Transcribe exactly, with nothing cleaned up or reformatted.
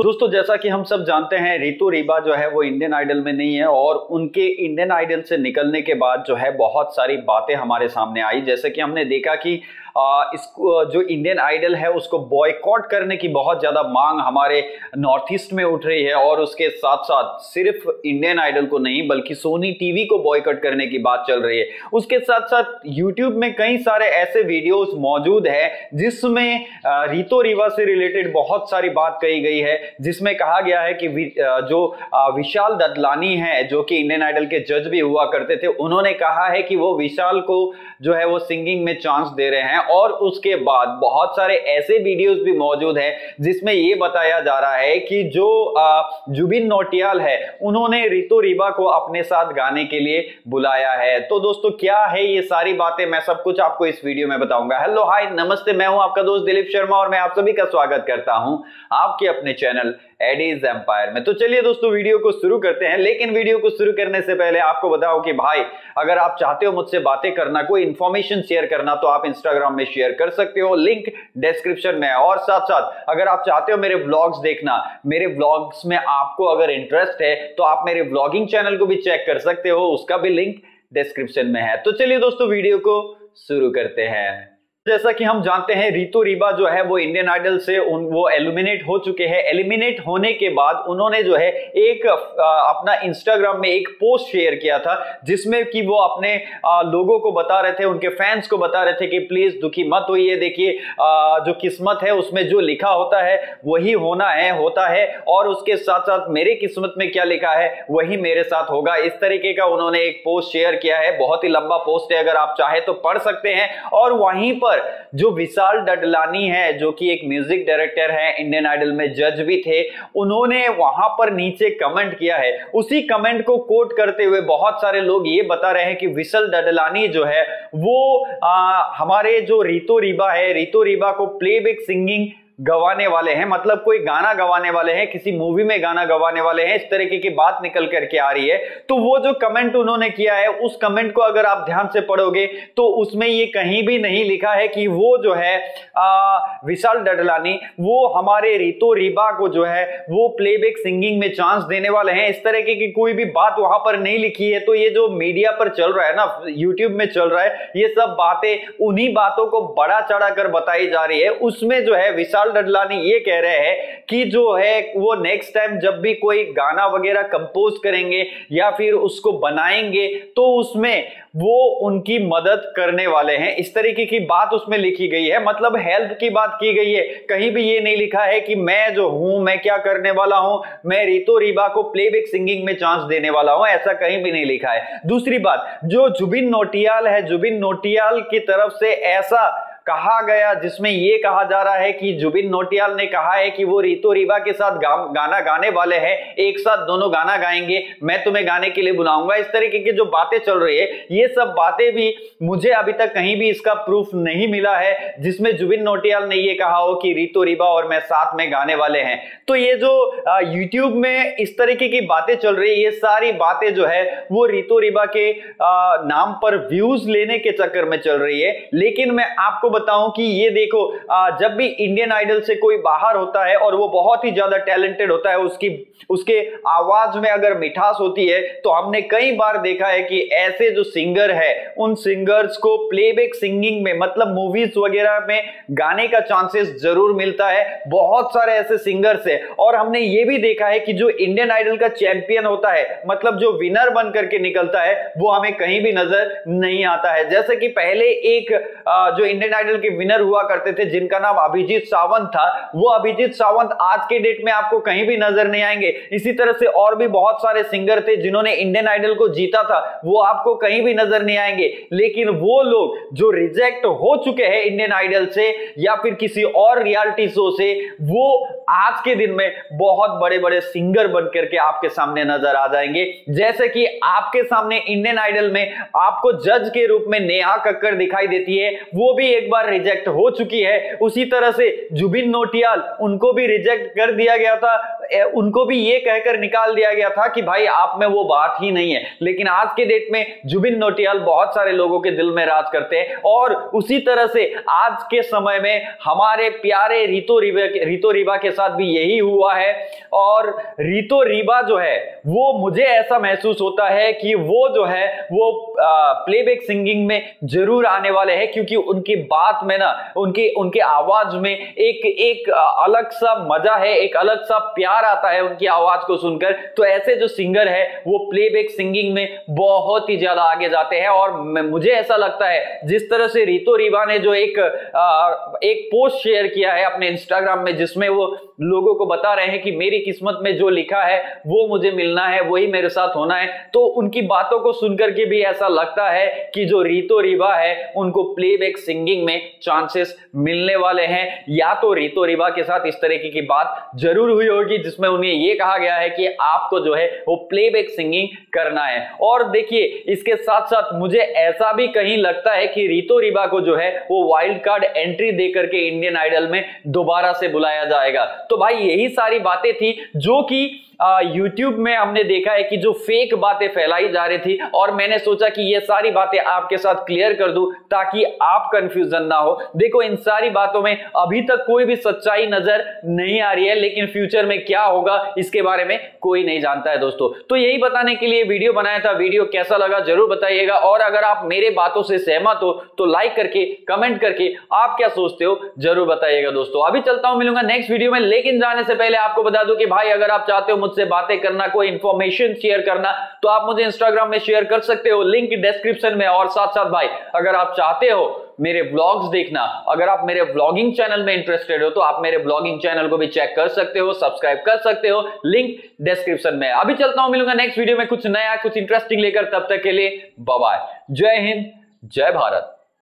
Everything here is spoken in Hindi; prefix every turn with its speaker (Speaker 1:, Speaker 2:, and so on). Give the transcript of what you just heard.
Speaker 1: दोस्तों जैसा कि हम सब जानते हैं, रितु रिबा जो है वो इंडियन आइडल में नहीं है और उनके इंडियन आइडल से निकलने के बाद जो है बहुत सारी बातें हमारे सामने आई। जैसे कि हमने देखा कि आ, इसको जो इंडियन आइडल है उसको बॉयकॉट करने की बहुत ज्यादा मांग हमारे नॉर्थ ईस्ट में उठ रही है और उसके साथ साथ सिर्फ इंडियन आइडल को नहीं बल्कि सोनी टीवी को बॉयकॉट करने की बात चल रही है। उसके साथ साथ यूट्यूब में कई सारे ऐसे वीडियोस मौजूद है जिसमें रितु रिबा से रिलेटेड बहुत सारी बात कही गई है, जिसमें कहा गया है कि जो विशाल ददलानी है जो कि इंडियन आइडल के जज भी हुआ करते थे, उन्होंने कहा है कि वो विशाल को जो है वो सिंगिंग में चांस दे रहे हैं। और उसके बाद बहुत सारे ऐसे वीडियोस भी मौजूद हैं जिसमें यह बताया जा रहा है कि जो जुबिन नौटियाल है उन्होंने रितु रिबा को अपने साथ गाने के लिए बुलाया है। तो दोस्तों क्या है ये सारी बातें, मैं सब कुछ आपको इस वीडियो में बताऊंगा। हेलो हाय नमस्ते, मैं हूं आपका दोस्त दिलीप शर्मा और मैं आप सभी का स्वागत करता हूं आपके अपने चैनल एडीज एम्पायर में। तो चलिए दोस्तों वीडियो को शुरू करते हैं, लेकिन वीडियो को शुरू करने से पहले आपको बताओ कि भाई अगर आप चाहते हो मुझसे बातें करना, कोई इंफॉर्मेशन शेयर करना, तो आप इंस्टाग्राम में शेयर कर सकते हो, लिंक डिस्क्रिप्शन में है। और साथ साथ अगर आप चाहते हो मेरे व्लॉग्स देखना, मेरे व्लॉग्स में आपको अगर इंटरेस्ट है तो आप मेरे व्लॉगिंग चैनल को भी चेक कर सकते हो, उसका भी लिंक डिस्क्रिप्शन में है। तो चलिए दोस्तों वीडियो को शुरू करते हैं। जैसा कि हम जानते हैं रितु रिबा जो है वो इंडियन आइडल से उन वो एलिमिनेट हो चुके हैं। एलिमिनेट होने के बाद उन्होंने जो है एक आ, अपना इंस्टाग्राम में एक पोस्ट शेयर किया था जिसमें कि वो अपने आ, लोगों को बता रहे थे, उनके फैंस को बता रहे थे कि प्लीज दुखी मत होइए, देखिए जो किस्मत है उसमें जो लिखा होता है वही होना है होता है और उसके साथ साथ मेरे किस्मत में क्या लिखा है वही मेरे साथ होगा। इस तरीके का उन्होंने एक पोस्ट शेयर किया है, बहुत ही लंबा पोस्ट है, अगर आप चाहे तो पढ़ सकते हैं। और वहीं पर जो विशाल ददलानी है जो कि एक म्यूजिक डायरेक्टर है, इंडियन आइडल में जज भी थे, उन्होंने वहां पर नीचे कमेंट किया है। उसी कमेंट को कोट करते हुए बहुत सारे लोग ये बता रहे हैं कि विशाल ददलानी जो है वो आ, हमारे जो रितु रिबा है, रितु रिबा को प्लेबैक सिंगिंग गवाने वाले हैं, मतलब कोई गाना गवाने वाले हैं, किसी मूवी में गाना गवाने वाले हैं, इस तरीके की बात निकल करके आ रही है। तो वो जो कमेंट उन्होंने किया है उस कमेंट को अगर आप ध्यान से पढ़ोगे तो उसमें ये कहीं भी नहीं लिखा है कि वो जो है आ, विशाल ददलानी वो हमारे रितु रिबा को जो है वो प्लेबैक सिंगिंग में चांस देने वाले हैं। इस तरीके की कोई भी बात वहां पर नहीं लिखी है। तो ये जो मीडिया पर चल रहा है ना, यूट्यूब में चल रहा है, ये सब बातें उन्हीं बातों को बड़ा चढ़ा कर बताई जा रही है। उसमें जो है विशाल ददलानी ये कह रहे हैं कि जो है वो नेक्स्ट टाइम जब भी कोई गाना वगैरह कंपोज करेंगे या फिर उसको बनाएंगे तो उसमें वो उनकी मदद करने वाले हैं। इस तरीके की बात उसमें लिखी गई है, मतलब हेल्प की बात की गई है। कहीं भी ये नहीं लिखा है कि मैं जो हूं मैं क्या करने वाला हूं, मैं रितु रिबा को प्लेबैक सिंगिंग में चांस देने वाला हूं, ऐसा कहीं भी नहीं लिखा है। दूसरी बात, जो जुबिन नौटियाल है, जुबिन नौटियाल की तरफ से ऐसा कहा गया जिसमें यह कहा जा रहा है कि जुबिन नौटियाल ने कहा है कि वो रितु रिबा के साथ गा, गाना गाने वाले हैं, एक साथ दोनों गाना गाएंगे, मैं तुम्हें गाने के लिए बुलाऊंगा। इस तरीके की जो बातें चल रही है ये सब बातें भी मुझे अभी तक कहीं भी इसका प्रूफ नहीं मिला है जिसमें जुबिन नौटियाल ने यह कहा हो कि रितु रिबा और मैं साथ में गाने वाले हैं। तो ये जो यूट्यूब में इस तरीके की बातें चल रही है, ये सारी बातें जो है वो रितु रिबा के आ, नाम पर व्यूज लेने के चक्कर में चल रही है। लेकिन मैं आपको बताऊं कि ये देखो, जब भी इंडियन आइडल से कोई बाहर होता है और वो बहुत ही ज्यादा टैलेंटेड होता है, उसकी उसके आवाज में अगर मिठास होती है, तो हमने कई बार देखा है कि ऐसे जो सिंगर है उन सिंगर्स को प्लेबैक सिंगिंग में, मतलब मूवीज वगैरह में गाने का चांसेस जरूर मिलता है। बहुत सारे ऐसे सिंगर्स है और हमने ये भी देखा है कि जो इंडियन आइडल का चैंपियन होता है, मतलब जो विनर बन करके निकलता है, वो हमें कहीं भी नजर नहीं आता है। जैसे कि पहले एक जो इंडियन आइडल के विनर हुआ करते थे जिनका नाम अभिजीत सावंत था, वो अभिजीत सावंत आज के डेट में आपको कहीं भी नजर नहीं आएंगे। इसी तरह से और भी बहुत सारे सिंगर थे जिन्होंने इंडियन आइडल को जीता था, वो आपको कहीं भी नजर नहीं आएंगे। लेकिन वो लोग जो रिजेक्ट हो चुके हैं इंडियन आइडल से या फिर किसी और रियलिटी शो से, वो आज के दिन में बहुत बड़े बड़े सिंगर बन करके आपके सामने नजर आ जाएंगे। जैसे कि आपके सामने इंडियन आइडल में आपको जज के रूप में नेहा कक्कड़ दिखाई देती है, वो भी एक बार रिजेक्ट हो चुकी है। उसी तरह से जुबिन नौटियाल, उनको भी रिजेक्ट कर दिया गया था उनको भी ये कहकर निकाल दिया गया था कि भाई आप में वो बात ही नहीं है। लेकिन आज के डेट में जुबिन नौटियाल बहुत सारे लोगों के दिल में राज करते हैं और उसी तरह से आज के समय में हमारे प्यारे रितु रिबा रितु रिबा के साथ भी यही हुआ है। और रितु रिबा जो है वो मुझे ऐसा महसूस होता है कि वो जो है वो प्लेबैक सिंगिंग में जरूर आने वाले हैं, क्योंकि उनकी बात में ना उनकी उनके आवाज में एक एक अलग सा मजा है, एक अलग सा प्यार आता है उनकी आवाज को सुनकर। तो ऐसे जो सिंगर है वो प्लेबैक सिंगिंग में बहुत ही ज्यादा आगे जाते हैं। और मुझे ऐसा लगता है जिस तरह से रितु रिबा ने जो एक आ, एक पोस्ट शेयर किया है अपने इंस्टाग्राम में, जिसमें वो लोगों को बता रहे हैं कि मेरी किस्मत में जो लिखा है वो मुझे मिलना है, वही मेरे साथ होना है। तो उनकी बातों को सुनकर के भी ऐसा लगता है कि जो रितु रिबा है उनको प्लेबैक सिंगिंग में चांसेस मिलने वाले हैं। या तो रितु रिबा के साथ इस तरीके की बात जरूर हुई होगी जिसमें उन्हें यह कहा गया है कि आपको जो है वो प्लेबैक सिंगिंग करना है। और देखिए इसके साथ साथ मुझे ऐसा भी कहीं लगता है कि रितु रिबा को जो है वो वाइल्ड कार्ड एंट्री देकर के इंडियन आइडल में दोबारा से बुलाया जाएगा। तो भाई यही सारी बातें थी जो कि यूट्यूब में हमने देखा है कि जो फेक बातें फैलाई जा रही थी, और मैंने सोचा कि ये सारी बातें आपके साथ क्लियर कर दूं ताकि आप कंफ्यूजन ना हो। देखो इन सारी बातों में अभी तक कोई भी सच्चाई नजर नहीं आ रही है, लेकिन फ्यूचर में क्या होगा इसके बारे में कोई नहीं जानता है दोस्तों। तो यही बताने के लिए वीडियो बनाया था। वीडियो कैसा लगा जरूर बताइएगा, और अगर आप मेरे बातों से सहमत हो तो लाइक करके कमेंट करके आप क्या सोचते हो जरूर बताइएगा दोस्तों। अभी चलता हूं, मिलूंगा नेक्स्ट वीडियो में, लेकिन जाने से पहले आपको बता दूं कि भाई अगर आप चाहते हो मुझसे बातें करना, कोई इंफॉर्मेशन शेयर करना, तो आप मुझे इंस्टाग्राम में शेयर कर सकते हो, लिंक डिस्क्रिप्शन में। और साथ साथ भाई अगर आप चाहते हो मेरे व्लॉग्स देखना, अगर आप मेरे व्लॉगिंग चैनल में इंटरेस्टेड हो तो आप मेरे व्लॉगिंग चैनल को भी चेक कर सकते हो, सब्सक्राइब कर सकते हो, लिंक डिस्क्रिप्शन में। अभी चलता हूं, मिलूंगा नेक्स्ट वीडियो में कुछ नया कुछ इंटरेस्टिंग लेकर। तब तक के लिए बाय बाय। जय हिंद, जय भारत।